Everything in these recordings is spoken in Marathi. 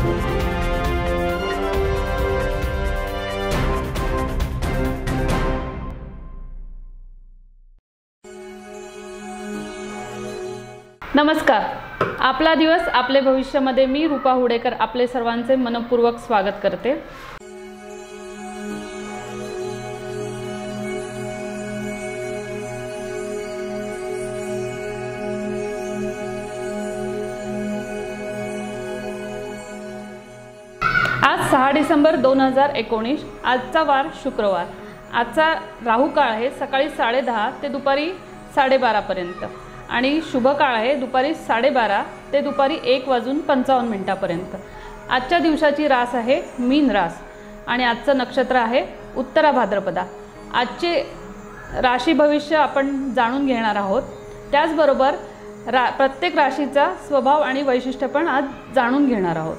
नमस्कार. आपला दिवस आपले भविष्यामध्ये मी रूपा हुडेकर आपले सर्वांचे मनपूर्वक स्वागत करते. आज 6 डिसेंबर 2019. आजचा वार शुक्रवार. आजचा राहू काळ आहे सकाळी 10:30 ते दुपारी 12:30 पर्यंत आणि शुभ काळ आहे दुपारी 12:30 ते दुपारी 1:55 पर्यंत. आजच्या दिवसाची रास आहे मीन रास आणि आजचं नक्षत्र आहे उत्तरा भाद्रपदा. आजचे राशी भविष्य आपण जाणून घेणार आहोत. त्याचबरोबर प्रत्येक राशीचा स्वभाव आणि वैशिष्ट्य पण आज जाणून घेणार आहोत.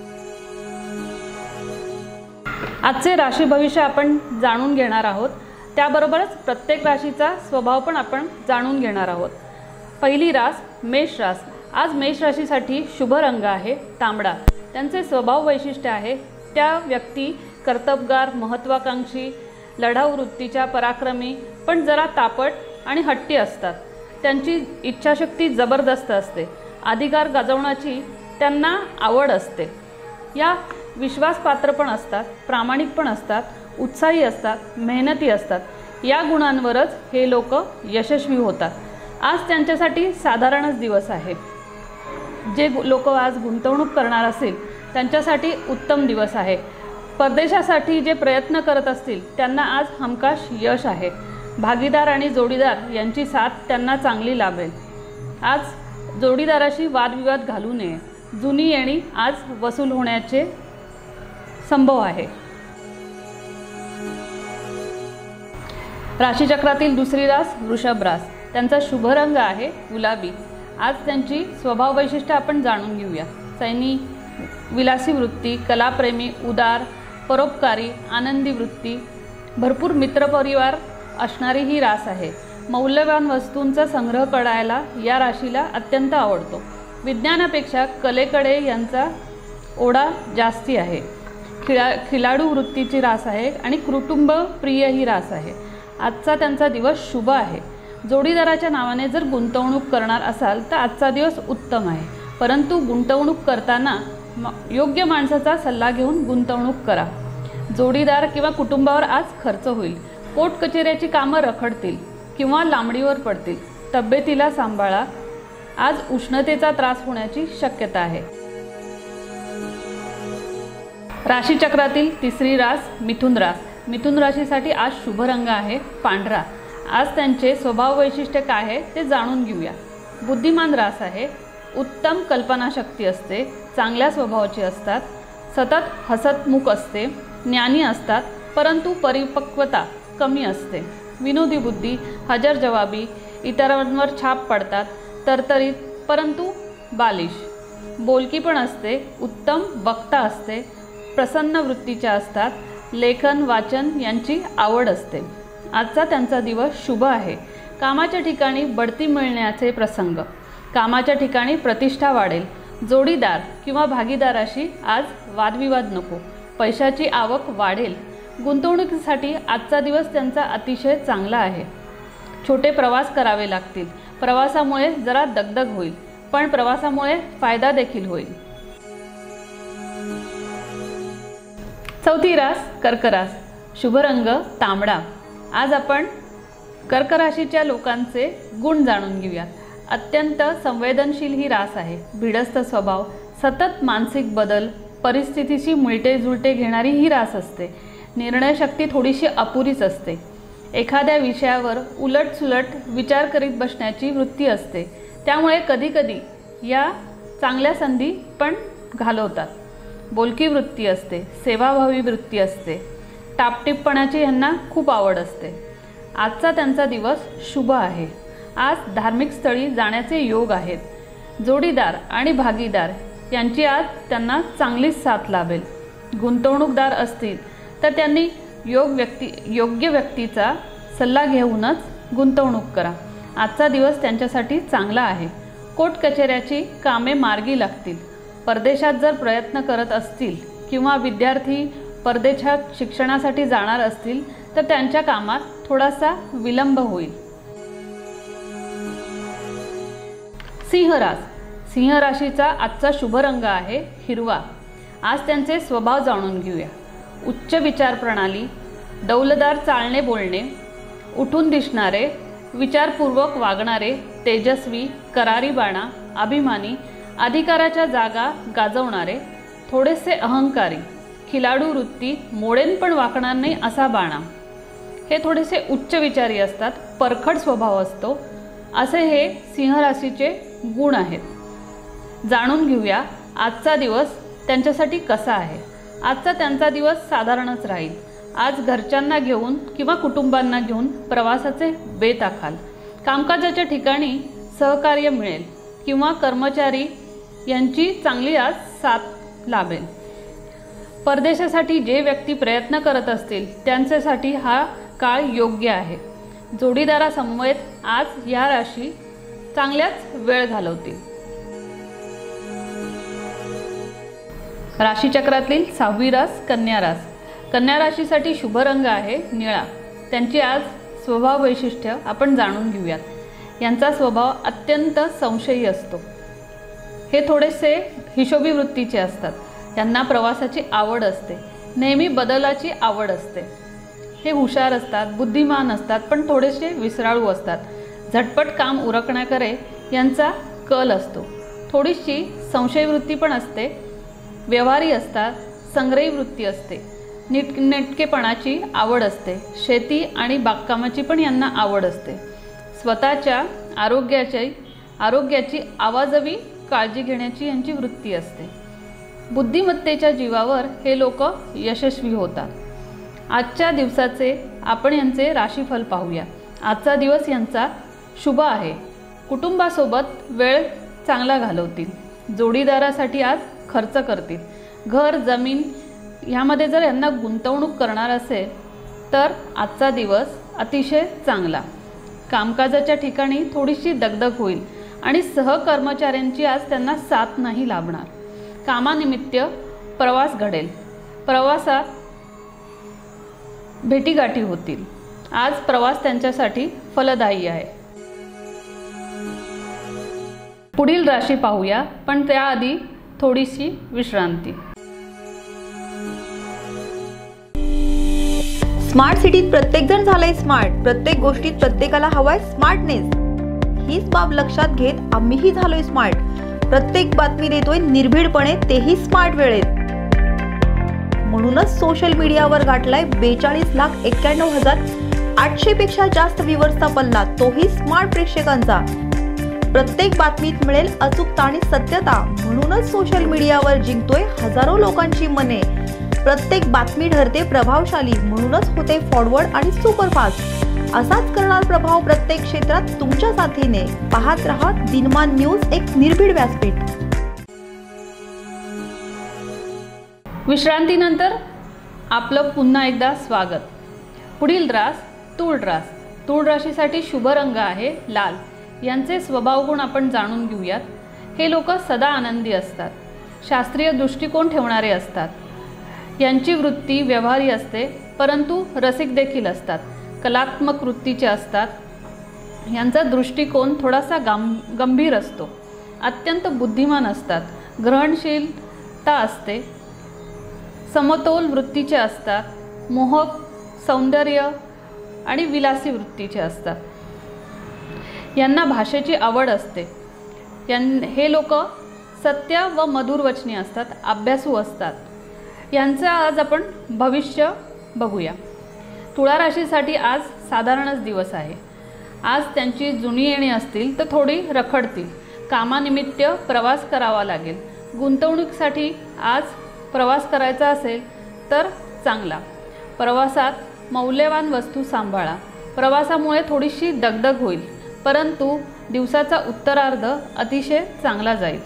आजचे राशी भविष्य आपण जाणून घेणार आहोत. त्याबरोबरच प्रत्येक राशीचा स्वभाव पण आपण जाणून घेणार आहोत. पहिली रास मेष रास. आज मेष राशीसाठी शुभ रंग आहे तांबडा. त्यांचे स्वभाव वैशिष्ट्य आहे त्या व्यक्ती कर्तबगार, महत्त्वाकांक्षी, लढाऊ वृत्तीच्या, पराक्रमी पण जरा तापट आणि हट्टी असतात. त्यांची इच्छाशक्ती जबरदस्त असते. अधिकार गाजवण्याची त्यांना आवड असते. या विश्वासपात्र पण असतात, प्रामाणिक पण असतात, उत्साही असतात, मेहनती असतात. या गुणांवरच हे लोक यशस्वी होतात. आज त्यांच्यासाठी साधारणच दिवस आहे. जे लोक आज गुंतवणूक करणार असतील त्यांच्यासाठी उत्तम दिवस आहे. परदेशासाठी जे प्रयत्न करत असतील त्यांना आज हमखास यश आहे. भागीदार आणि जोडीदार यांची साथ त्यांना चांगली लाभेल. आज जोडीदाराशी वादविवाद घालू नये. जुनी येणी आज वसूल होण्याचे संभव आहे. राशीचक्रातील दुसरी रास वृषभ रास. त्यांचा शुभ रंग आहे गुलाबी. आज त्यांची स्वभाव वैशिष्ट्य आपण जाणून घेऊया. सैनी, विलासी वृत्ती, कलाप्रेमी, उदार, परोपकारी, आनंदी वृत्ती, भरपूर मित्रपरिवार असणारी ही रास आहे. मौल्यवान वस्तूंचा संग्रह करायला या राशीला अत्यंत आवडतो. विज्ञानापेक्षा कलेकडे यांचा ओढा जास्ती आहे. खिलाडू वृत्तीची रास आहे आणि कुटुंबप्रिय ही रास आहे. आजचा त्यांचा दिवस शुभ आहे. जोडीदाराच्या नावाने जर गुंतवणूक करणार असाल तर आजचा दिवस उत्तम आहे. परंतु गुंतवणूक करताना योग्य माणसाचा सल्ला घेऊन गुंतवणूक करा. जोडीदार किंवा कुटुंबावर आज खर्च होईल. कोर्ट कचेऱ्याची कामं रखडतील किंवा लांबणीवर पडतील. तब्येतीला सांभाळा. आज उष्णतेचा त्रास होण्याची शक्यता आहे. राशीचक्रातील तिसरी रास मिथुन रास. मिथुन राशीसाठी आज शुभ रंग आहे पांढरा. आज त्यांचे स्वभाव वैशिष्ट्य काय आहे ते जाणून घेऊया. बुद्धिमान रास आहे. उत्तम कल्पनाशक्ती असते. चांगल्या स्वभावाची असतात. सतत हसतमुख असते. ज्ञानी असतात परंतु परिपक्वता कमी असते. विनोदी बुद्धी, हजरजवाबी, इतरांवर छाप पडतात. तरतरीत परंतु बालिश. बोलकी पण असते. उत्तम वक्ता असते. प्रसन्न वृत्तीच्या असतात. लेखन वाचन यांची आवड असते. आजचा त्यांचा दिवस शुभ आहे. कामाच्या ठिकाणी बढती मिळण्याचे प्रसंग. कामाच्या ठिकाणी प्रतिष्ठा वाढेल. जोडीदार किंवा भागीदाराशी आज वादविवाद नको. पैशाची आवक वाढेल. गुंतवणुकीसाठी आजचा दिवस त्यांचा अतिशय चांगला आहे. छोटे प्रवास करावे लागतील. प्रवासामुळे जरा दगदग होईल पण प्रवासामुळे फायदा देखील होईल. चौथी रास कर्क रास. शुभ रंग तांबडा. आज आपण कर्क राशीच्या लोकांचे गुण जाणून घेऊया. अत्यंत संवेदनशील ही रास आहे. भिडस्त स्वभाव, सतत मानसिक बदल, परिस्थितीशी मिळते-जुळते घेणारी ही रास असते. निर्णयशक्ती थोडीशी अपुरीच असते. एखाद्या विषयावर उलटसुलट विचार करीत बसण्याची वृत्ती असते. त्यामुळे कधीकधी या चांगल्या संधी पण घालवतात. बोलकी वृत्ती असते. सेवाभावी वृत्ती असते. टापटीपपणाची यांना खूप आवड असते. आजचा त्यांचा दिवस शुभ आहे. आज धार्मिक स्थळी जाण्याचे योग आहेत. जोडीदार आणि भागीदार यांची आज त्यांना चांगलीच साथ लाभेल. गुंतवणूकदार असतील तर त्यांनी योग्य व्यक्तीचा सल्ला घेऊनच गुंतवणूक करा. आजचा दिवस त्यांच्यासाठी चांगला आहे. कोर्ट कचेऱ्याची कामे मार्गी लागतील. परदेशात जर प्रयत्न करत असतील किंवा विद्यार्थी परदेशात शिक्षणासाठी जाणार असतील तर त्यांच्या कामात थोडासा विलंब होईल। सिंह रास, सिंह राशीचा आजचा शुभ रंग आहे हिरवा। आज त्यांचे स्वभाव जाणून घेऊया। उच्च विचार प्रणाली, डौलदार चालणे बोलणे, उठून दिसणारे, विचारपूर्वक वागणारे, तेजस्वी, करारी बाणा, अभिमानी, अधिकाराच्या जागा गाजवणारे, थोडेसे अहंकारी, खिलाडू वृत्ती, मोडेन पण वाकणार नाही असा बाणा। हे थोडेसे उच्च विचारी असतात, परखड स्वभाव असतो, असे हे सिंह राशीचे गुण आहेत। जाणून घेऊया आजचा दिवस त्यांच्यासाठी कसा आहे। आजचा त्यांचा दिवस साधारणच राहील। आज घरच्यांना घेऊन किंवा कुटुंबांना घेऊन प्रवासाचे बेत आखाल। कामकाजाच्या ठिकाणी सहकार्य मिळेल किंवा कर्मचारी यांची चांगली आज साथ लाभेल। परदेशासाठी जे व्यक्ती प्रयत्न करत असतील त्यांच्यासाठी हा काळ योग्य आहे। जोडीदारासमवेत आज या राशी चांगल्याच वेळ घालवतील। राशीचक्रातील 6वी रास कन्या रास। कन्या राशीसाठी शुभ रंग आहे निळा। त्यांची आज स्वभाव वैशिष्ट्य आपण जाणून घेऊयात। यांचा स्वभाव अत्यंत संशयी असतो। हे थोडेसे हिशोबी वृत्तीचे असतात। त्यांना प्रवासाची आवड असते, नेहमी बदलाची आवड असते। हे हुशार असतात, बुद्धिमान असतात, पण थोडेसे विसराळू असतात। झटपट काम उरकण्याकडे यांचा कल असतो। थोडीशी संशयवृत्ती पण असते। व्यवहारी असतात, संग्रही वृत्ती असते, नीटनेटकेपणाची आवड असते। शेती आणि बागकामाची पण यांना आवड असते। स्वतःच्या आरोग्याची आवाजवी काळजी घेण्याची यांची वृत्ती असते। बुद्धिमत्तेच्या जीवावर हे लोक यशस्वी होतात। आजच्या दिवसाचे आपण यांचे राशीफल पाहूया। आजचा दिवस यांचा शुभ आहे। कुटुंबासोबत वेळ चांगला घालवतील। जोडीदारासाठी आज खर्च करतील। घर जमीन ह्यामध्ये जर यांना गुंतवणूक करणार असेल तर आजचा दिवस अतिशय चांगला। कामकाजाच्या ठिकाणी थोडीशी दगदग होईल आणि सहकर्मचाऱ्यांची आज त्यांना साथ नाही लाभणार। कामानिमित्त प्रवास घडेल। प्रवासात भेटीगाठी होतील। आज प्रवास त्यांच्यासाठी फलदायी आहे। पुढील राशी पाहूया, पण त्याआधी थोडीशी विश्रांती। स्मार्ट सिटीत प्रत्येकजण झालाय स्मार्ट। प्रत्येक गोष्टीत प्रत्येकाला हवाय स्मार्टनेस। हीच बाब लक्षात घेत आम्हीही झालोय स्मार्ट। प्रत्येक बातमी देतोय निर्भीडपणे, तेही स्मार्ट वेळेत। म्हणूनच सोशल मीडियावर गाठलाय 42,91,800 पेक्षा जास्त व्ह्यूअर्सचा पल्ला, तोही स्मार्ट प्रेक्षकांचा। प्रत्येक बातमीत मिळेल अचूकता आणि सत्यता, म्हणूनच सोशल मीडियावर जिंकतोय हजारो लोकांची मने। प्रत्येक बातमी ठरते प्रभावशाली, म्हणूनच होते फॉरवर्ड आणि सुपरफास्ट। असाच करणार प्रभाव प्रत्येक क्षेत्रात तुमच्या साथीने। पाहत रहा दिनमान न्यूज, एक निर्भीड व्यासपीठ। विश्रांतीनंतर आपलं पुन्हा एकदा स्वागत। पुढील रास तूळ रास। तूळ राशीसाठी शुभ रंग आहे लाल। यांचे स्वभाव गुण आपण जाणून घेऊयात। हे लोक सदा आनंदी असतात। शास्त्रीय दृष्टिकोन ठेवणारे असतात। यांची वृत्ती व्यवहारी असते, परंतु रसिक देखील असतात। कलात्मक वृत्तीचे असतात। यांचा दृष्टिकोन थोडासा गंभीर असतो। अत्यंत बुद्धिमान असतात। ग्रहणशीलता असते। समतोल वृत्तीचे असतात। मोहक, सौंदर्य आणि विलासी वृत्तीचे असतात। यांना भाषेची आवड असते। हे लोक सत्य व मधुर वचनी असतात, अभ्यासू असतात। यांचं आज आपण भविष्य बघूया। तुळा राशीसाठी आज साधारणच दिवस आहे। आज त्यांची जुनी येणी असतील तर थोडी रखडतील। कामानिमित्त प्रवास करावा लागेल। गुंतवणुकीसाठी आज प्रवास करायचा असेल तर चांगला। प्रवासात मौल्यवान वस्तू सांभाळा। प्रवासामुळे थोडीशी दगदग होईल, परंतु दिवसाचा उत्तरार्ध अतिशय चांगला जाईल।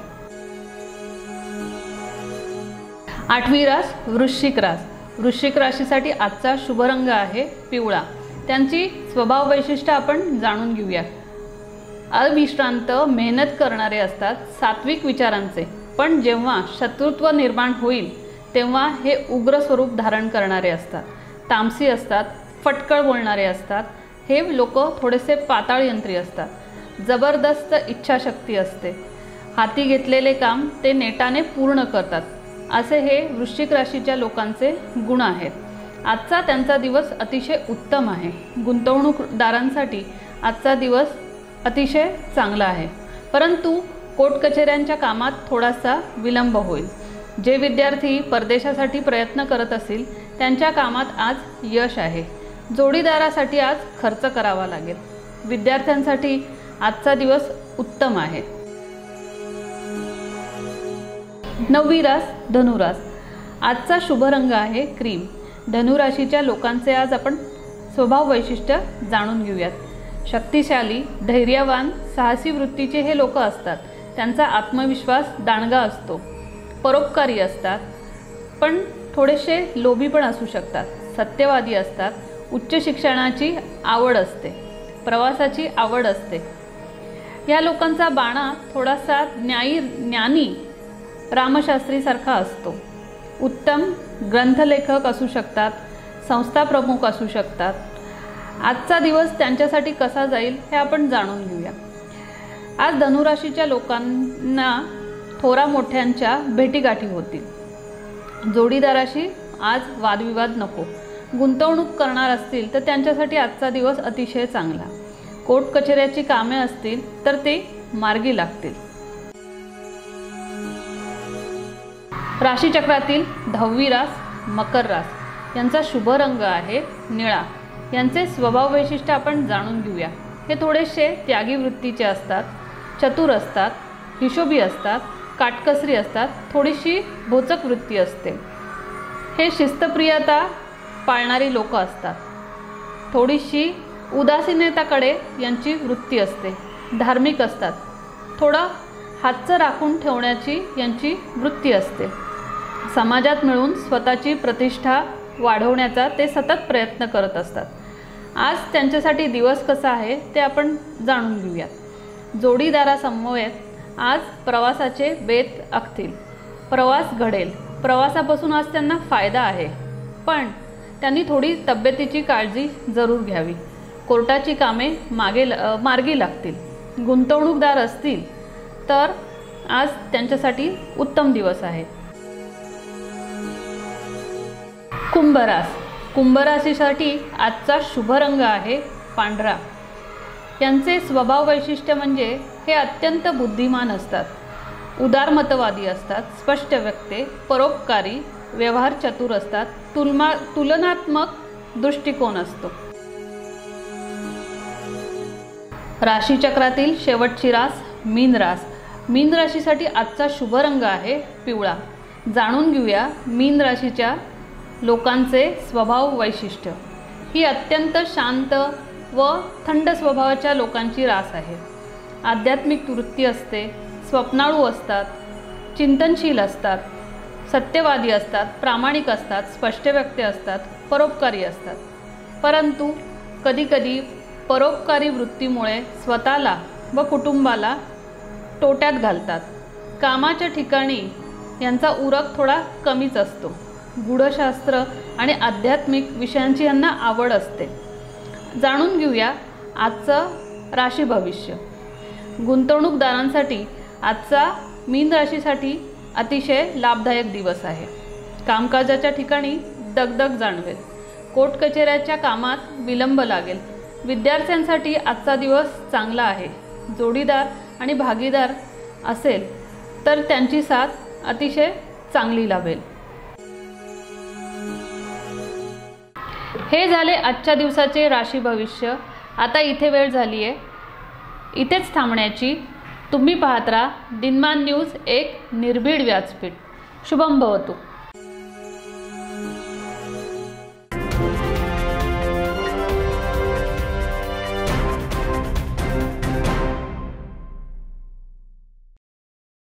8वी रास वृश्चिक रास। वृश्चिक राशीसाठी आजचा शुभ रंग आहे पिवळा। त्यांची स्वभाव वैशिष्ट्य आपण जाणून घेऊया। अविश्रांत मेहनत करणारे असतात। सात्विक विचारांचे, पण जेव्हा शत्रुत्व निर्माण होईल तेव्हा हे उग्र स्वरूप धारण करणारे असतात, तामसी असतात, फटकळ बोलणारे असतात. हे लोक थोडेसे पाताळ यंत्री असतात. जबरदस्त इच्छाशक्ती असते. हाती घेतलेले काम ते नेटाने पूर्ण करतात. असे हे वृश्चिक राशीच्या लोकांचे गुण आहेत. आजचा त्यांचा दिवस अतिशय उत्तम आहे. गुंतवणूकदारांसाठी आजचा दिवस अतिशय चांगला आहे, परंतु कोर्ट कचेऱ्यांच्या कामात थोडासा विलंब होईल. जे विद्यार्थी परदेशासाठी प्रयत्न करत असतील त्यांच्या कामात आज यश आहे. जोडीदारासाठी आज खर्च करावा लागेल. विद्यार्थ्यांसाठी आजचा दिवस उत्तम आहे. 9वी रास धनुरास. आजचा शुभ रंग आहे क्रीम. धनुराशीच्या लोकांचे आज आपण स्वभाव वैशिष्ट्य जाणून घेऊयात. शक्तिशाली, धैर्यवान, साहसी वृत्तीचे हे लोक असतात. त्यांचा आत्मविश्वास दांडगा असतो. परोपकारी असतात, पण थोडेसे लोभी पण असू शकतात. सत्यवादी असतात. उच्च शिक्षणाची आवड असते. प्रवासाची आवड असते. या लोकांचा बाणा थोडासा ज्ञानी रामशास्त्रीसारखा असतो. उत्तम ग्रंथलेखक असू शकतात. संस्था प्रमुख असू शकतात. आजचा दिवस त्यांच्यासाठी कसा जाईल हे आपण जाणून घेऊया. आज धनुराशीच्या लोकांना थोरा मोठ्यांच्या भेटीगाठी होतील. जोडीदाराशी आज वादविवाद नको. गुंतवणूक करणार असतील तर त्यांच्यासाठी आजचा दिवस अतिशय चांगला. कोर्ट कचेऱ्याची कामे असतील तर ते मार्गी लागतील. राशीचक्रातील 10वी रास मकर रास. यांचा शुभ रंग आहे निळा. यांचे स्वभाव वैशिष्ट्य आपण जाणून घेऊया. हे थोडेसे त्यागी वृत्तीचे असतात. चतुर असतात. हिशोबी असतात. काटकसरी असतात. थोडीशी भोचक वृत्ती असते. हे शिस्तप्रियता पाळणारी लोक असतात. थोडीशी उदासीनतेकडे यांची वृत्ती असते. धार्मिक असतात. थोडं हातचं राखून ठेवण्याची यांची वृत्ती असते. समाजात मिळून स्वतःची प्रतिष्ठा वाढवण्याचा ते सतत प्रयत्न करत असतात. आज त्यांच्यासाठी दिवस कसा आहे ते आपण जाणून घेऊयात. जोडीदारासमवेत आज प्रवासाचे बेत आखतील. प्रवास घडेल. प्रवासापासून आज त्यांना फायदा आहे, पण त्यांनी थोडी तब्येतीची काळजी जरूर घ्यावी. कोर्टाची कामे मार्गी लागतील. गुंतवणूकदार असतील तर आज त्यांच्यासाठी उत्तम दिवस आहे. कुंभरास. कुंभराशीसाठी आजचा शुभ रंग आहे पांढरा. यांचे स्वभाव वैशिष्ट्य म्हणजे हे अत्यंत बुद्धिमान असतात. उदारमतवादी असतात. स्पष्ट वक्ते, परोपकारी, व्यवहार चतुर असतात. तुलनात्मक दृष्टिकोन असतो. राशीचक्रातील शेवटची रास मीन रास. मीन राशीसाठी आजचा शुभ रंग आहे पिवळा. जाणून घेऊया मीन राशीच्या लोकांचे स्वभाव वैशिष्ट्य. ही अत्यंत शांत व थंड स्वभावाच्या लोकांची रास आहे. आध्यात्मिक वृत्ती असते. स्वप्नाळू असतात. चिंतनशील असतात. सत्यवादी असतात. प्रामाणिक असतात. स्पष्टवक्ते असतात. परोपकारी असतात. परंतु कधीकधी परोपकारी वृत्तीमुळे स्वतःला व कुटुंबाला तोट्यात घालतात. कामाच्या ठिकाणी यांचा उरक थोडा कमीच असतो. गूढशास्त्र आणि आध्यात्मिक विषयांची यांना आवड असते. जाणून घेऊया आजचं राशी भविष्य. गुंतवणूकदारांसाठी आजचा मीन राशीसाठी अतिशय लाभदायक दिवस आहे. कामकाजाच्या ठिकाणी दगदग जाणवेल. कोर्ट कचेऱ्याच्या कामात विलंब लागेल. विद्यार्थ्यांसाठी आजचा दिवस चांगला आहे. जोडीदार आणि भागीदार असेल तर त्यांची साथ अतिशय चांगली लाभेल. हे झाले आजच्या दिवसाचे राशी भविष्य. आता इथे वेळ झाली आहे इथेच थांबण्याची. तुम्ही पाहत राहा दिनमान न्यूज, एक निर्भीड व्यासपीठ. शुभम भवतु.